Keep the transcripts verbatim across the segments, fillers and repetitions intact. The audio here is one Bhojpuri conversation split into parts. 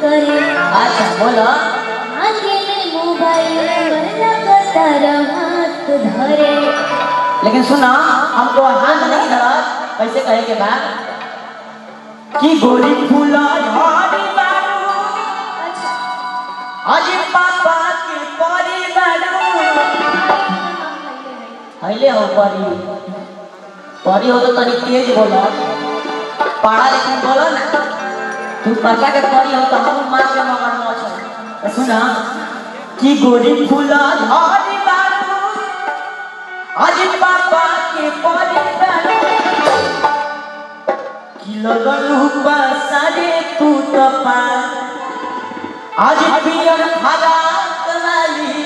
करे। अच्छा बोलो। हाथे में मोबाइल लगातार हाथ धरे। लेकिन सुना हमको हाथ नहीं धरा, कैसे कहे के बाद कि गोरी फूला झाड़ी बारू आज पापा की परी बारू हईले हो परी परी हो तो तनी तेज बोलो, पढ़ा लिखा बोलो ना। तू पापा के परी हो तो हम मार के मगर मौज। सुना कि गोरी फूला झाड़ी बारू आज पापा के परी बारू कि लगलू सारे तू तपा आज पियर खाला कलाली।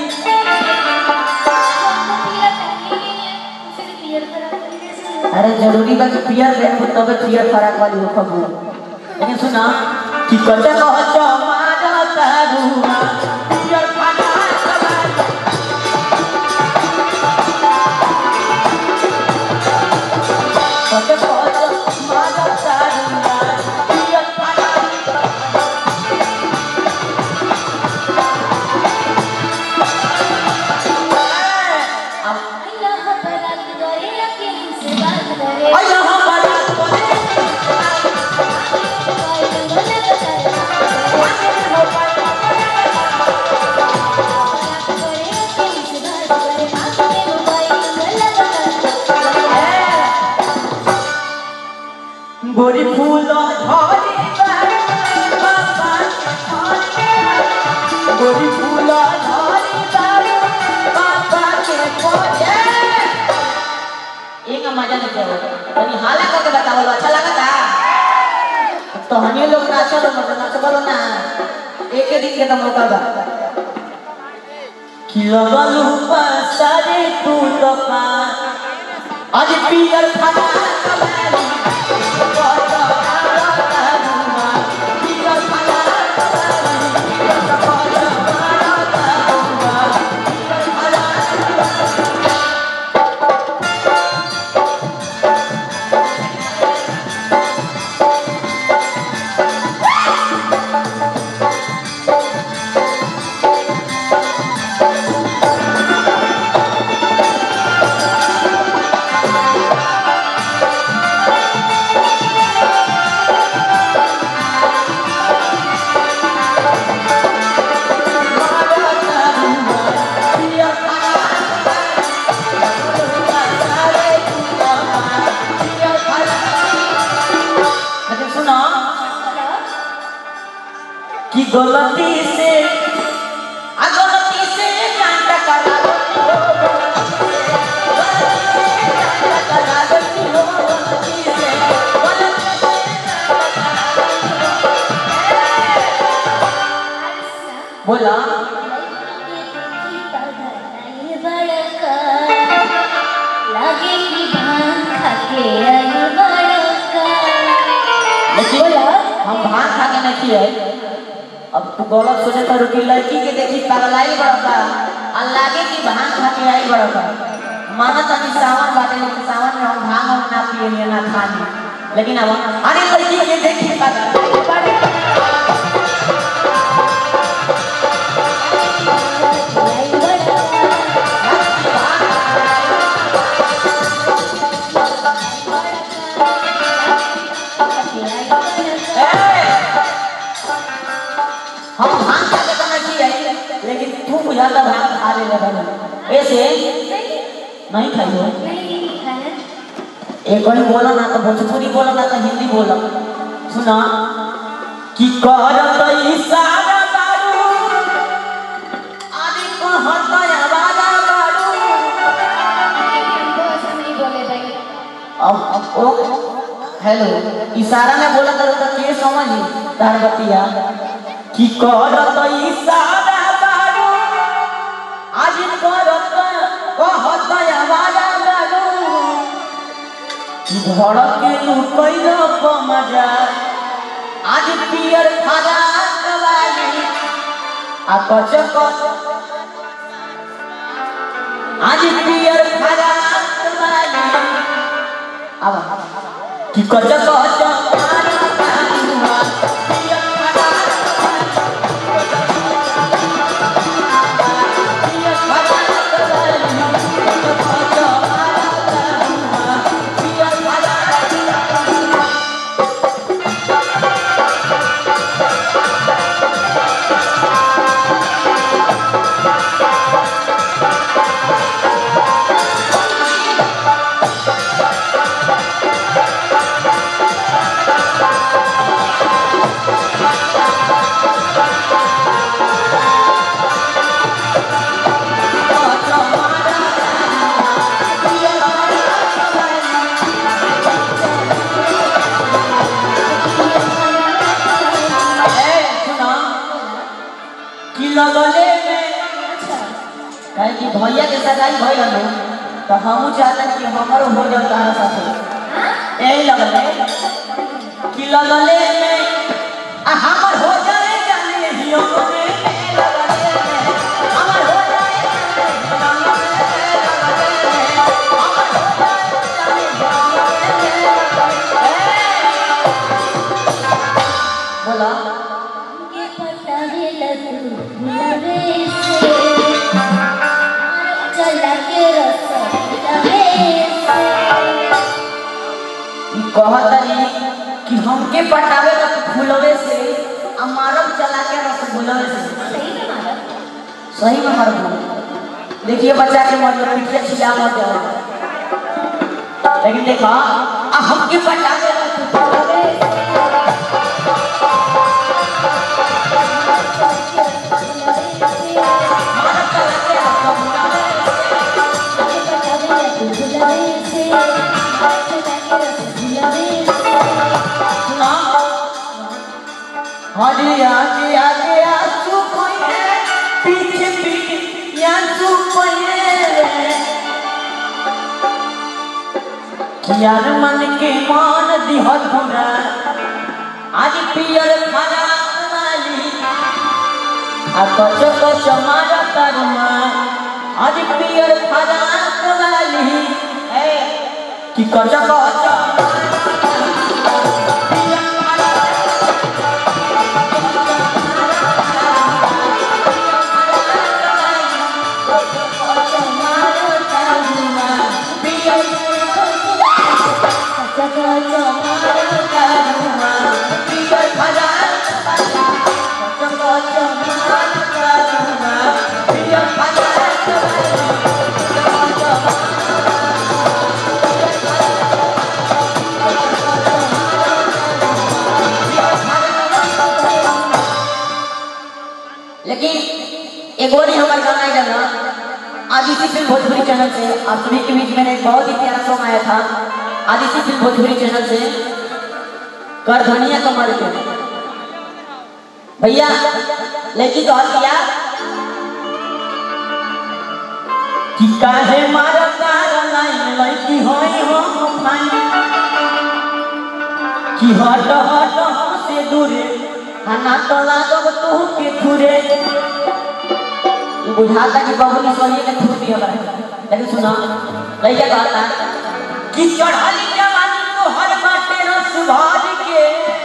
अरे जरूरी बा कि पियर देख तबे पियर फराक वाली हो खबू। लेकिन सुना कि कटे कहत मारा तारुआ पियर खाला कलाली कटे कहत मारा तारुआ पियर खाला गोरी फूल झाड़ी बाबा गोरी फूल झाड़ी बाबा के पौधे एक मजा नहीं किया तनी हाला करके बताओ अच्छा लगा था तो हनी लोग नाचो तो मत नाचो बोलो ना एक एक दिन के तो मौका बा कि लगलू सारे तू तपा आज पियर खाना कलाली कि गलती से आ गलती से जानता करा बोला लगे कि भांग खाके आई बड़का। लेकिन हम भांग खा के नहीं है। अब तू गलत सोचे तो रुकी लड़की के देखी पगलाई बड़का आ लागे कि भांग खा के आई बड़का। माना तनी सावन बाटे लेकिन सावन में हम भांग हम ना पिए ना खानी। लेकिन अब अरे लड़की के देखी पगलाई बड़का हम भांग खा के तो नहीं है लेकिन तू बुझा तो भांग खा ले लगा ऐसे नहीं खाई हो एक और बोला ना तो भोजपुरी बोला ना तो हिंदी बोला। सुना कि कर तो इशारा बारू आदि को हटा आवाजा बारू अब अब ओ हेलो इशारा में बोला तो के समझी तार बतिया कि करत इशारा बारू आज करत कहत आवाजा बारू कि धड़के लुकैल मजा आज पियर खाना कवाली आ कचक आज पियर खाना कवाली अब कि कचक कचक भैया के सगाई भइल न तो हम चाहते कि हमरो हो जाए तारा साथे ए लगले कि लगले में आ हमर हो जाए जाने हियो में लगले हमर हो जाए बोला के पटावे लगू भुलवे से चला के रस लवे से कहतनी कि हमके पटावे ला फुलवे से आ मारब चला के रस फुलवे से सही में मारा सही में मारब। देखिए बच्चा के मन में पीछे छिला मत जाओ, लेकिन देखा आ हमके पटावे ला फुलवे मारब चला के रस फुलवे से हरी आगे आगे आंसू कोये पीछे पीछे आंसू कोये कियार मन के मान दिहत हमरा आज पियर खाना वाली आ कचो कचो मारा तरमा आज पियर खाना वाली ए कि कचो कचो लेकिन एक और ही हमारे गाना जाना आदित्य फिल्म भोजपुरी चैनल से आप सभी के बीच में एक बहुत ही प्यारा सॉन्ग आया था आदित्य फिल्म भोजपुरी चैनल से कर धनिया कमर के भैया लड़की तो हल किया कि काहे मारा तारा लाइन लड़की होई हो फाइन कि हट हट से दूरे हना तो लागब तू के खुरे बुझाता कि बबुली सोनिए के थूर दिया बड़ा लेकिन सुना लइका कहता कि चढ़ाली जवानी तो हर बाटे रस भर के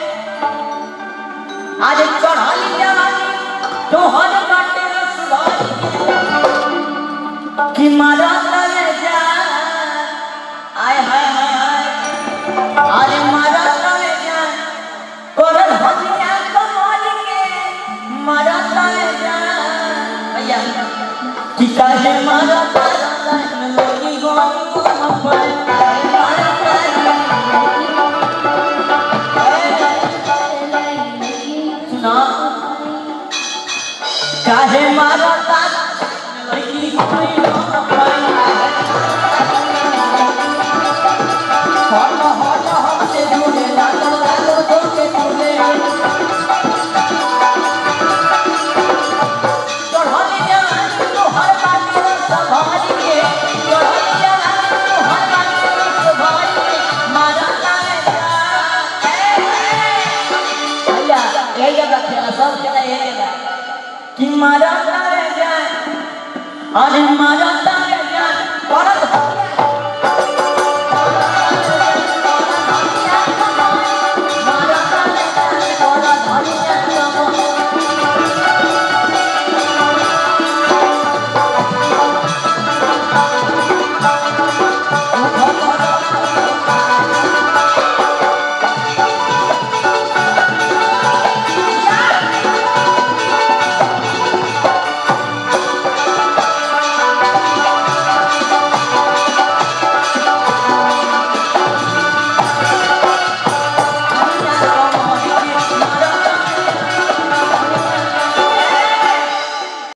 आज चढ़ाली जवानी तो हर बाटे रस भर के कि मारा तले जा आय हाय हाय हाय अरे मारा तले जा करल हनिया कमर के मारा तले जा भैया कि काहे मारा तारा लाइन लगी गो हम पर मारा तारा सुना काहे मारा तारा लगी गो हम पर हट हट हमसे दूरे लागो लागो तो के दूरे कि मारा तारे जाए अरे मारा